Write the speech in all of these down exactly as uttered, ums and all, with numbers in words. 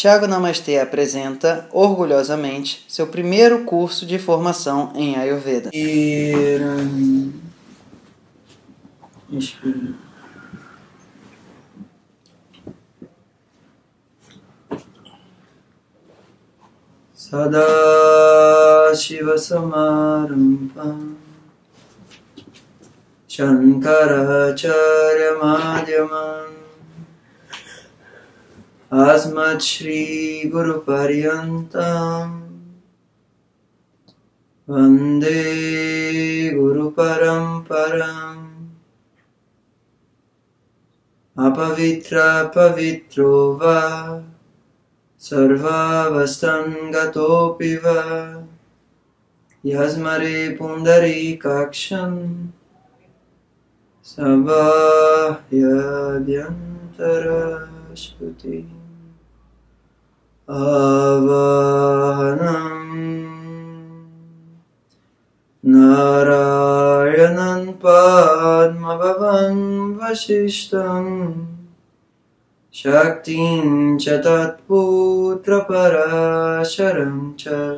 Thiago Namastê apresenta, orgulhosamente, seu primeiro curso de formação em Ayurveda. Inspira. Inspira. Sadashiva Samarampham Shankaracharya Madhyamam Asmat Shri Guru Paryantam Vande Guru Paramparam Apavitra Pavitro Va Sarvavastan Gatopi Va Yasmare Pundari Kaksham Sabahya Vyantara Shruti Avahanam Narayanan Padmabhavan Vasishtam Shaktin Chatat Putra Parasharam Cha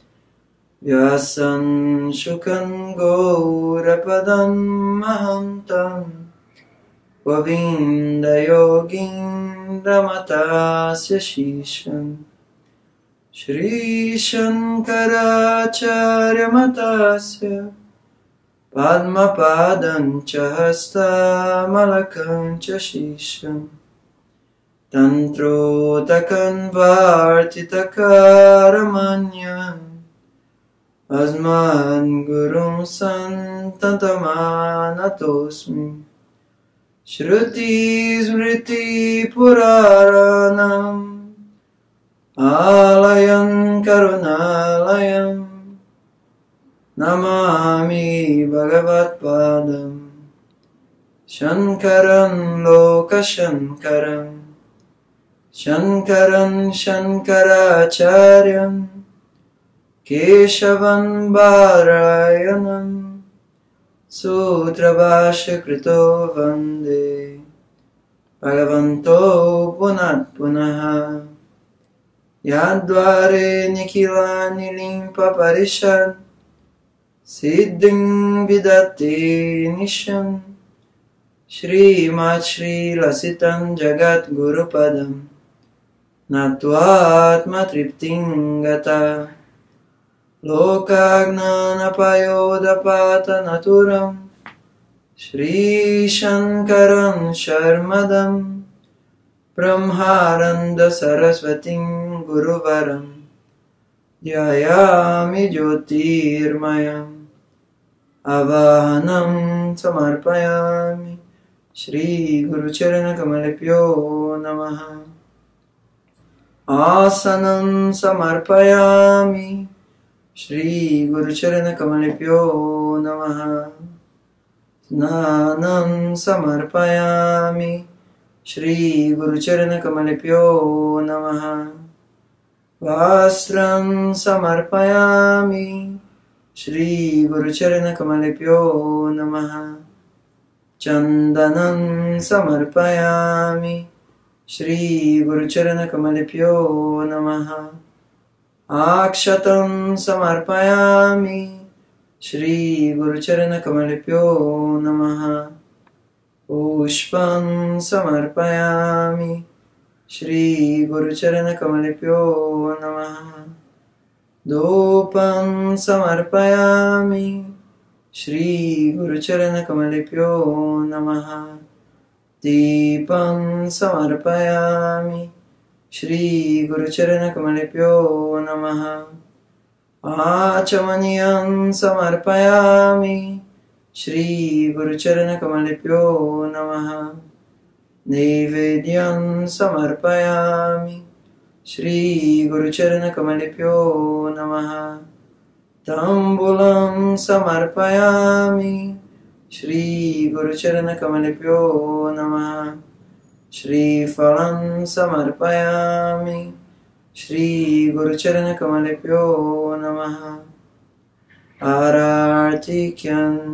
Vyasan Shukan Gaurapadam Mahantam Govinda Yogindra Matasya Shisham Shri Shankaracharya Matasya Padma Padancha Hasta Malakancha Shisham Tantro Takan Vartitakaramanya Asman Gurum Santantamanatosmi Shruti Smriti Puraranam Alayam Karunalayam Namami Bhagavat Padam Shankaran Loka Shankaram Shankaran Shankaracharyam Keshavan Bharayanam Sutra Bhashya Krito Vande Bhagavanto Punat Punaha Yadvare Nikila Nilimpa Parishad Siddhim Vidati Nisham Shri Mat Shri Lasitam Jagat Gurupadam Natvatma Triptim Gata Lokagnana Payodapata Naturam Shri Shankaram Sharmadam Brahmaranda Sarasvatim Guruvaram Dhyayami Jyotirmayam Avahanam Samarpayami Shri Guru Charana Kamalipyo Namaha Asanam Samarpayami Shri Guru Charana Kamalipyo Namaha Snanam Samarpayami Shri Guru Charana Kamalipyo Namaha Vastram Samarpayami Shri Guru Charana Kamalipyo Namaha Chandanam Samarpayami Shri Guru Charana Kamalipyo Namaha Akshatam Samarpayami Shri Guru Charana Kamalipyo Namaha Pushpam Samarpayami Shri Guru Charana Kamalipyo Namaha Dopam Samarpayami Shri Guru Charana Kamalipyo Namaha Deepam Samarpayami Shri Guru Charana Kamalipyo Namaha Achamaniyam Samarpayami Shri Guru Charana Kamalipyo Namaha Nevedyam Samarpayami Shri Guru Charana Kamalipyo Namaha Tambulam Samarpayami Shri Guru Charana Kamalipyo Namaha Shri Phalam Samarpayami Shri Guru Charana Kamalipyo Namaha Arartikyan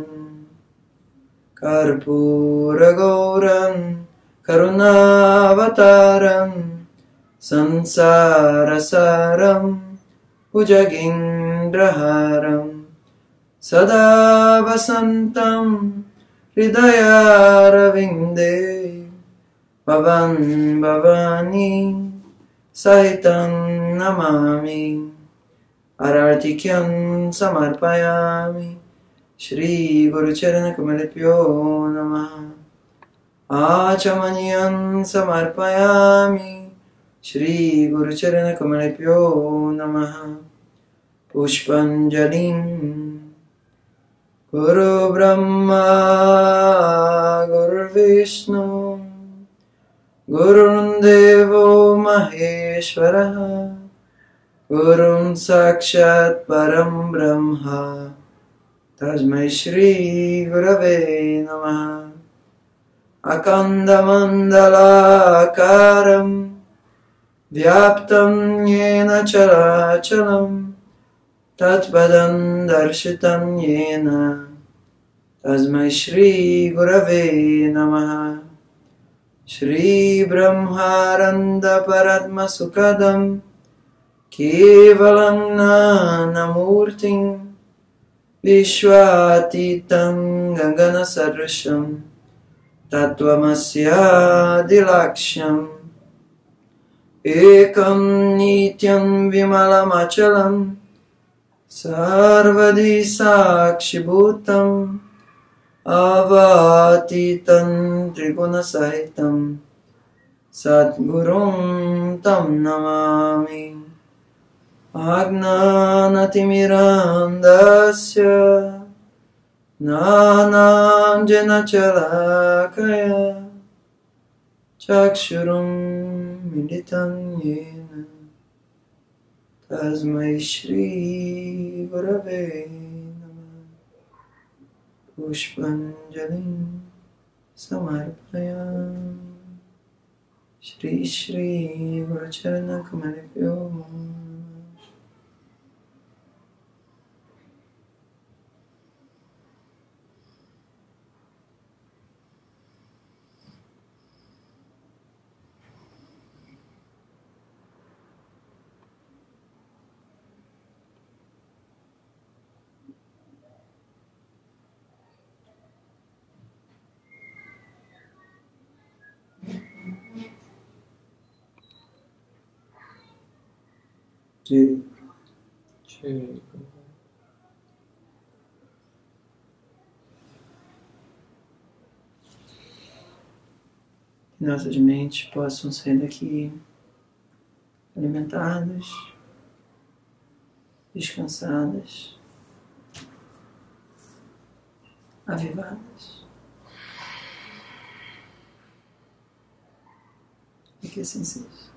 Karpura Gauram Karunavataram Sansarasaram Bhujagindraharam Sada Vasantam Hridayaravindeya Bhavan Bhavani Sahitam Namami Arartikyam Samarpayami Shri Guru Charana Kamalipyo Namaha Achamanyam Samarpayami Shri Guru Charana Kamalipyo Namaha Pushpanjalim Guru Brahma Guru Vishnu Gurun Devo Maheshwara Gurun Sakshat Param Brahma Tasmai Shri Gurave Namaha Akanda Mandala Karam Vyaptam Yena Characharam Tatpadam Darshitam Yena Tasmai Shri Gurave Namaha Shri Brahmaranda Paradma Sukadam Kevalam Nanamurtim Vishwatitam Gangana Sarasham Tattvamasya Dilaksham Ekam Nityam Vimalamachalam Sarvadi Sakshibhutam Avatitam Triguna Sahitam Satgurum Tam Namami Agnanatimirandasya Nananjana Chalakaya Chakshurum Militam Yena Tasmai Shri Gurave Namaha Pushpanjalim Samarpayam Shri Shri Guru Charana Kamalipyo. Sim. Sim. Que nossas mentes possam sair daqui alimentadas, descansadas, avivadas. E que assim seja.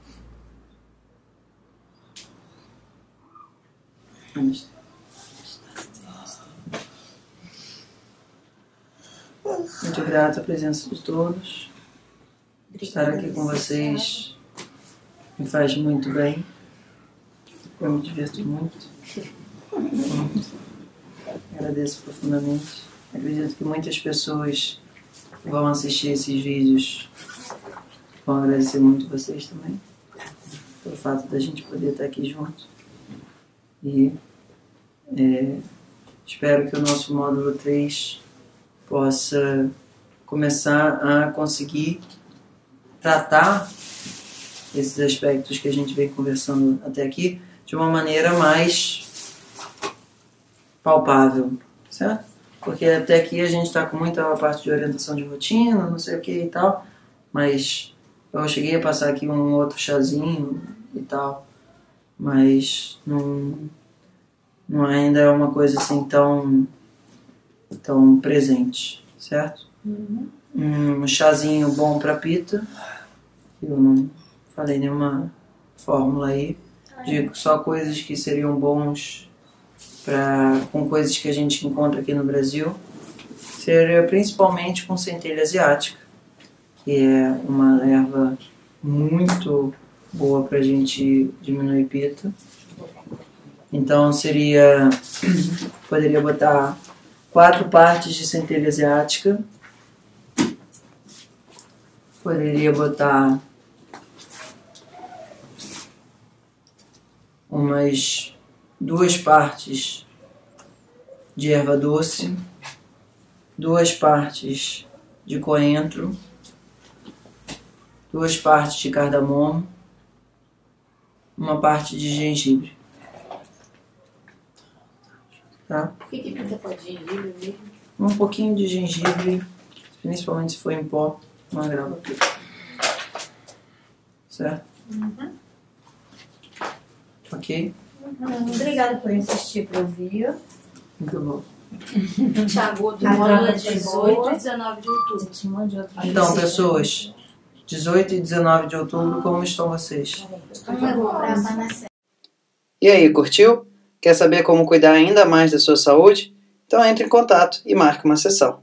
Muito grato à presença de todos. Estar aqui com vocês me faz muito bem. Eu me divirto muito. muito. Agradeço profundamente. Acredito que muitas pessoas que vão assistir esses vídeos vão agradecer muito vocês também, pelo fato da gente poder estar aqui junto. E é, espero que o nosso módulo três possa começar a conseguir tratar esses aspectos que a gente vem conversando até aqui de uma maneira mais palpável, certo? Porque até aqui a gente está com muita parte de orientação de rotina, não sei o que e tal, mas eu cheguei a passar aqui um outro chazinho e tal, mas não, não ainda é uma coisa assim tão, tão presente, certo? Uhum. Um chazinho bom para pita, eu não falei nenhuma fórmula aí, digo só coisas que seriam bons pra, com coisas que a gente encontra aqui no Brasil, seria principalmente com centelha asiática, que é uma erva muito boa para a gente diminuir pita. Então seria, poderia botar quatro partes de centelha asiática, poderia botar umas duas partes de erva doce, duas partes de coentro, duas partes de cardamomo, uma parte de gengibre. Tá? Por que que pinta pó de gengibre mesmo? Um pouquinho de gengibre, principalmente se for em pó, não agrava tudo. Certo? Uhum. Ok? Uhum. Obrigada por insistir para ouvir. Muito bom. Thiago, do A módulo troca foi dezoito boa. e dezenove de outubro. Tinha um monte de outras Então, coisas. pessoas, dezoito e dezenove de outubro, como estão vocês? Uma pra Manassés. E aí, curtiu? Quer saber como cuidar ainda mais da sua saúde? Então entre em contato e marque uma sessão.